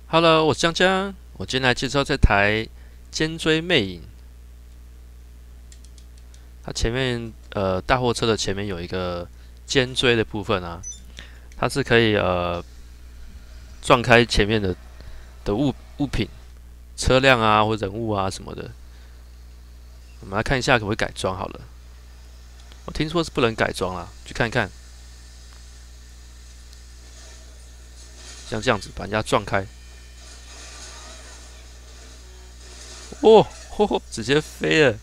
Hello，我是江江，我今天来介绍这台尖锥魅影。它前面大货车的前面有一个尖锥的部分啊，它是可以撞开前面的物品、车辆啊或人物啊什么的。我们来看一下可不可以改装好了。我听说是不能改装啦，去看看。像这样子把人家撞开，哦，直接飞了。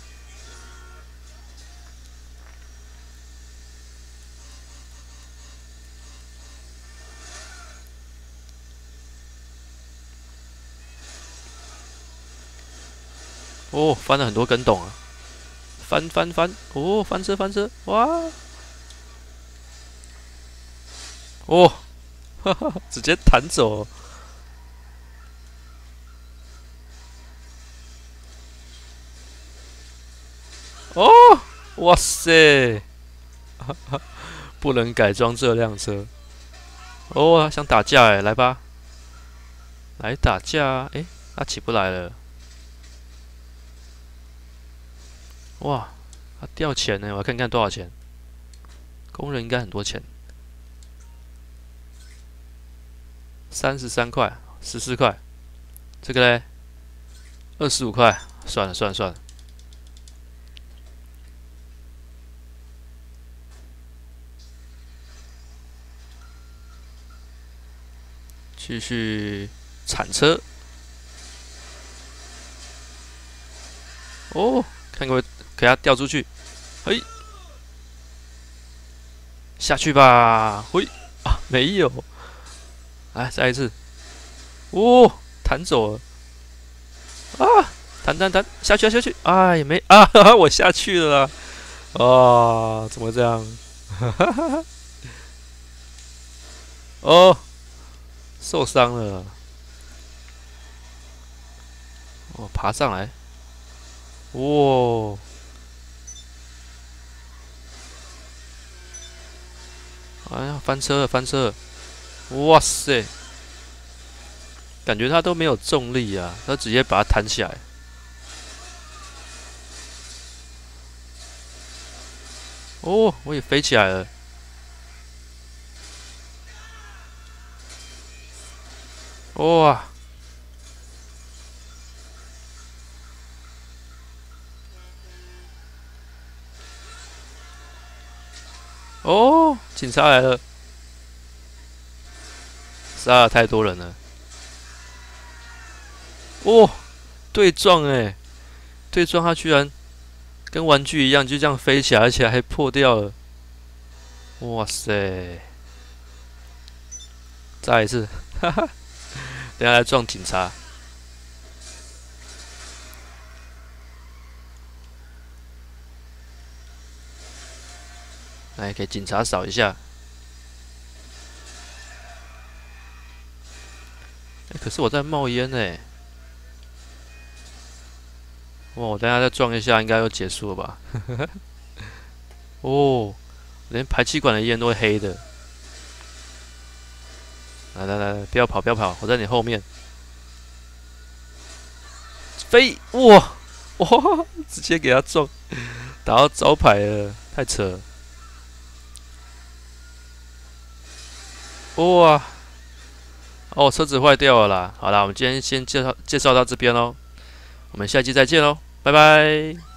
哦，翻了很多跟斗啊！翻，哦，翻车，哇，哦，哈哈，直接弹走，哦，哇塞，不能改装这辆车，哦，想打架哎，来吧，来打架啊，诶，他起不来了，哇，他掉钱呢，我要看看多少钱，工人应该很多钱，33块，14块，这个嘞，25块，算了，继续铲车，哦，看可不可以给他掉出去，嘿，下去吧，嘿，啊，没有，来再一次，哦，弹走了啊，弹，下去，哎，也没啊，我下去了啦，啊，怎么这样？哦，受伤了，哦，爬上来，哇，哎呀，翻车了，哇塞，感觉他都没有重力啊，他直接把它弹起来，哦，我也飞起来了，哇，哦，警察来了，杀了太多人了，哦，对撞哎，对撞他居然跟玩具一样，就这样飞起来，而且还破掉了，哇塞，再来一次，哈哈，等下来撞警察。来给警察扫一下。可是我在冒烟呢。哇，我等下再撞一下，应该就结束了吧？哦，连排气管的烟都会黑的。来，不要跑，我在你后面。飞，哇，直接给他撞，打到招牌了，太扯了。哇，哦，车子坏掉了啦。好啦，我们今天先介绍到这边喽，我们下期再见喽，拜拜。